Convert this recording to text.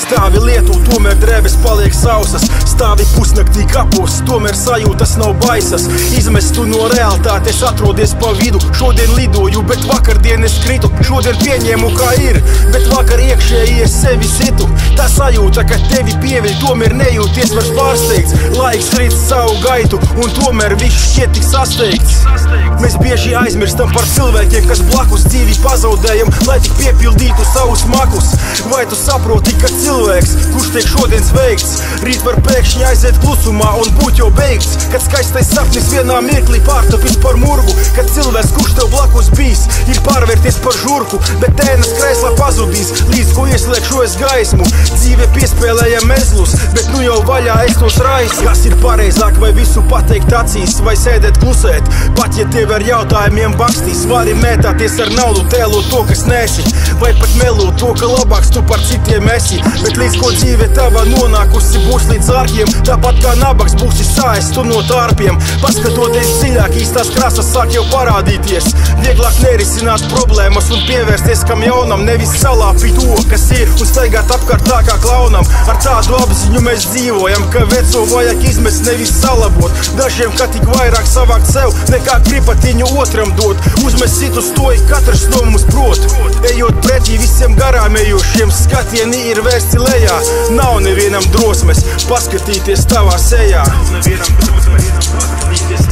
Stāvi lietu, tomēr drēbes paliek sausas. Stāvi pusnaktī kapos, tomēr sajūtas nav baisas. Izmestu no realitātes atrodies pa vidu. Šodien lidoju, bet vakardien es kritu. Šodien pieņēmu kā ir, bet vakar iekšēji es sevi situ. Tā sajūta, ka tevi pieviļ, tomēr nejūties vairs pārsteigts. Laiks rit savu gaitu, un tomēr viss šķiet tik sasteigts. Mēs bieži aizmirstam par cilvēkiem, kas blakus dzīvi pazaudējam, lai tik piepildītu savus makus. Vai tu saproti, ka cilvēks, kurš tiek šodien sveikts, rīt var pēkšņi aiziet klusumā un būt jau beigts? Kad skaistais sapnis vienā mirklī pārtapis par murgu, kad cilvēks, kurš tev blakus bijis, ir pārvērties par žurku, bet ēnas krēslā pazudīs, līdz ko ieslēgšu es gaismu. Dzīve piespēlēja mezlus, bet nu jau vaļā es tos raisu. Kas ir pareizāk, vai visu pateikt acīs, vai sēdēt klusēt? Pat ja tev ar jautājumiem bakstīs, vari mētāties ar naudu, tēlot to, kas nesi, vai pat melot to, ka labāks tu par citiem esi. Bet līdz ko dzīve tava nonākusi būs līdz ārkiem, tāpat kā nabaks būsi sājas tu no tārpiem. Paskatoties dziļāk, īstās krāsas sāk jau parādīties. Vieglāk nerisināt problēmas un pievērsties kam jaunam, nevis salāpīt to, kas ir, un staigāt apkārt tā kā klaunam. Ar tādu apziņu mēs dzīvojam, ka veco vajag izmest, nevis salabot. Dažiem, ka tik vairāk savākt sev, nekā kripatiņu otram dot. Uzmest citu stoju, katrs no mums prot. Ejot pretī visiem garām ejošiem, skatieni ir vērsti lejā. Nav nevienam drosmes paskatīties tavā sejā. Nav nevienam drosmes paskatīties